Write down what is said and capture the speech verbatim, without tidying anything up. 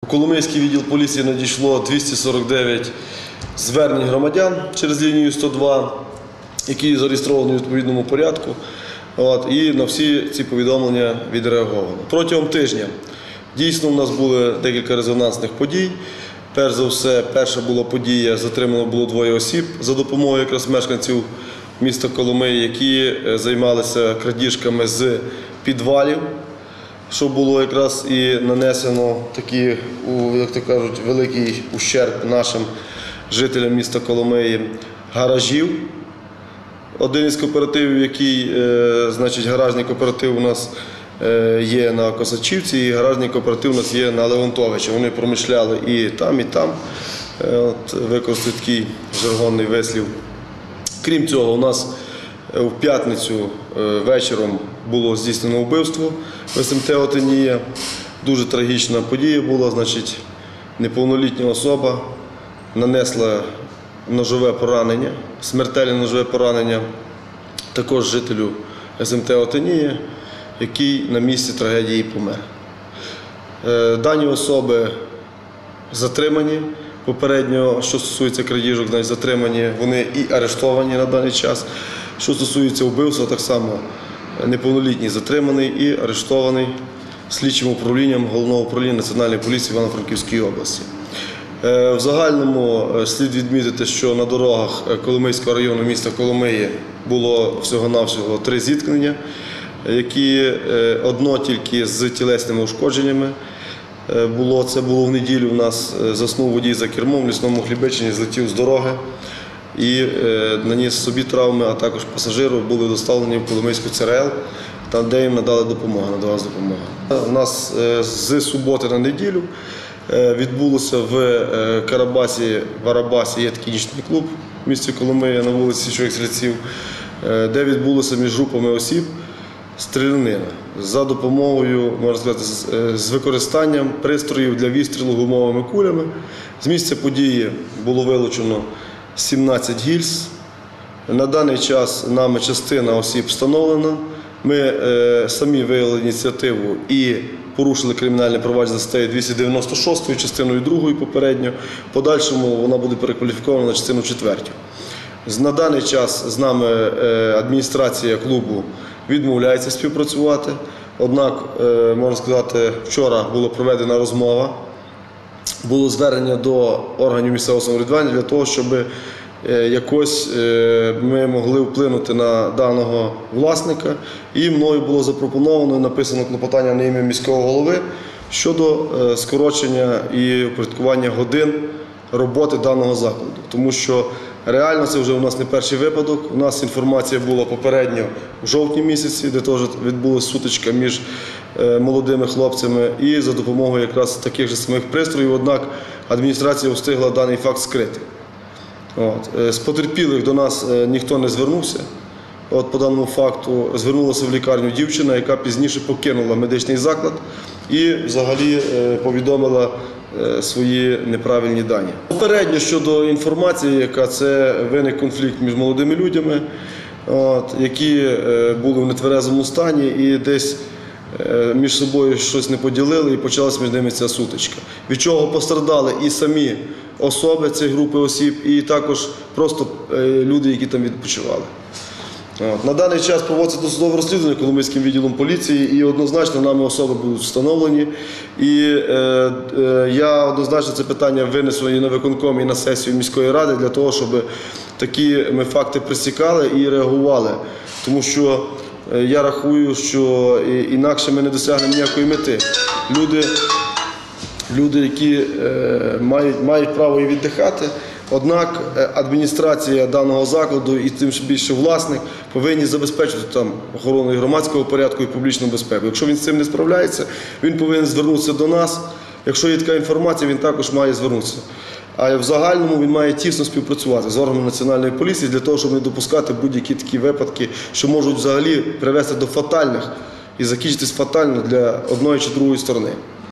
У Коломийський відділ поліції надійшло двісті сорок дев'ять звернень громадян через лінію сто два, які зареєстровані у відповідному порядку. От, і на всі ці повідомлення відреаговано. Протягом тижня дійсно у нас були декілька резонансних подій. Перш за все, перша була подія, затримано було двоє осіб за допомогою якраз мешканців міста Коломиї, які займалися крадіжками з підвалів, що було якраз і нанесено такий, як то кажуть, великий ущерб нашим жителям міста Коломиї, гаражів. Один із кооперативів, який, значить, гаражний кооператив у нас є на Косачівці, і гаражний кооператив у нас є на Леонтовича. Вони промишляли і там, і там. От, використали такий жаргонний вислів. Крім цього, у нас в п'ятницю вечором було здійснено вбивство в ес ем те Отинія. Дуже трагічна подія була. Значить, неповнолітня особа нанесла ножове поранення, смертельне ножове поранення також жителю ес ем те Отинія, який на місці трагедії помер. Дані особи затримані. Попередньо, що стосується крадіжок, значить, затримані, вони і арештовані на даний час. Що стосується вбивства, так само неповнолітній затриманий і арештований слідчим управлінням Головного управління Національної поліції Івано-Франківської області. В загальному слід відмітити, що на дорогах Коломийського району міста Коломиї було всього-навсього три зіткнення, які одно тільки з тілесними ушкодженнями. Було, це було в неділю, у нас заснув водій за кермом, в Лісному Хлібичині, злетів з дороги і наніс собі травми, а також пасажиру були доставлені в Коломийську це ер el, там, де їм надали допомогу, надалась допомога. У нас з суботи на неділю відбулося в Карабасі, в Арабасі, є такий нічний клуб в місті Коломия на вулиці Січових Стрільців, де відбулося між групами осіб стрілянина за допомогою, можна сказати, з використанням пристроїв для відстрілу гумовими кулями. З місця події було вилучено сімнадцять гільз. На даний час нами частина осіб встановлена. Ми е, самі виявили ініціативу і порушили кримінальне провадження за статтею двісті дев'яносто шість, частиною другою попередньо. В подальшому вона буде перекваліфікована на частину четверту. На даний час з нами е, адміністрація клубу відмовляється співпрацювати. Однак, е, можна сказати, вчора була проведена розмова, було звернення до органів місцевого самоврядування для того, щоб якось ми могли вплинути на даного власника. І мною було запропоновано і написано клопотання на ім'я міського голови щодо скорочення і упорядкування годин роботи даного закладу. Тому що реально це вже у нас не перший випадок. У нас інформація була попередньо в жовтні місяці, де теж відбулася сутичка між молодими хлопцями і за допомогою якраз таких же самих пристроїв. Однак адміністрація встигла даний факт скрити. От. З потерпілих до нас ніхто не звернувся. От, по даному факту звернулася в лікарню дівчина, яка пізніше покинула медичний заклад і взагалі повідомила свої неправильні дані. Попередньо щодо інформації, яка це виник конфлікт між молодими людьми, от, які були в нетверезому стані і десь між собою щось не поділили і почалася між ними ця сутичка. Від чого постраждали і самі особи цієї групи осіб, і також просто люди, які там відпочивали. От. На даний час проводиться досудове розслідування Коломийським відділом поліції, і однозначно нами особи будуть встановлені. І е, е, я однозначно це питання винесу і на виконком, і на сесію міської ради, для того, щоб такі ми факти пресікали і реагували. Тому що е, я рахую, що інакше ми не досягнемо ніякої мети. Люди, люди які е, мають, мають право і віддихати, однак адміністрація даного закладу і тим більше власник повинні забезпечити там охорону громадського порядку і публічну безпеку. Якщо він з цим не справляється, він повинен звернутися до нас. Якщо є така інформація, він також має звернутися. А в загальному він має тісно співпрацювати з органами Національної поліції для того, щоб не допускати будь-які такі випадки, що можуть взагалі привести до фатальних і закінчитись фатально для одної чи другої сторони.